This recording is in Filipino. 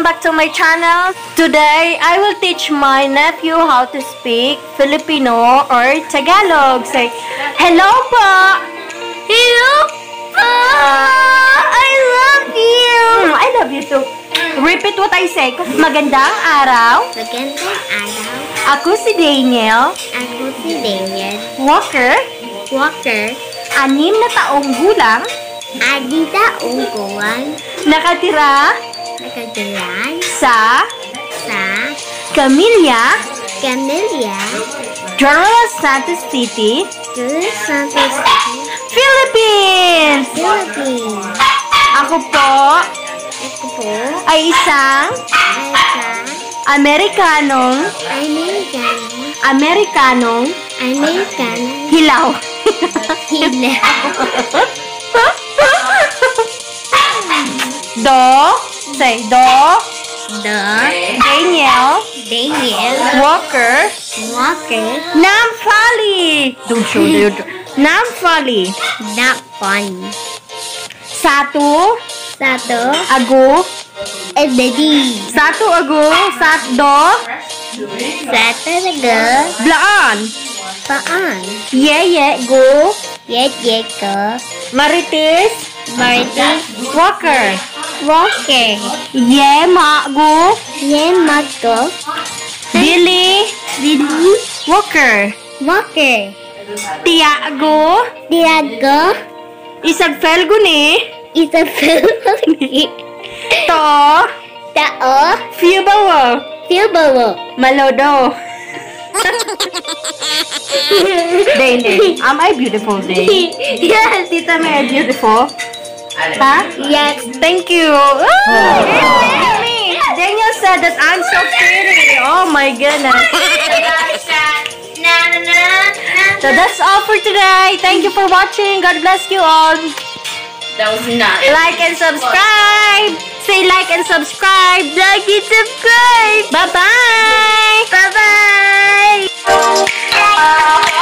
back to my channel. Today, I will teach my nephew how to speak Filipino or Tagalog. Say, hello po! Hello po! I love you! I love you too. Repeat what I say. Magandang araw. Magandang araw. Ako si Daniel. Ako si Daniel Walker. 6 na taong gulang. Nakatira sa Camilla, General Santos City, Philippines. Ako po ay isang Amerikanong hilaw. Daniel Walker Namfali. Don't show the Namfali. Not funny. Satu agu Edadi. Satu agu Satdo Blaan Paan. Yeye go Ko. Maritis Walker Yema go Mago. Billy Walker Tiago Diago. Isag felgo ni To Tao. Fiubawo Malodo. Day. Am I beautiful, Day? Yes. Tita, am I beautiful? Huh? Yes. Thank you. Daniel said that I'm so pretty. Oh my goodness. So that's all for today. Thank you for watching. God bless you all. That was not Like and subscribe. Say like and subscribe. Like and subscribe. Bye-bye. Bye-bye.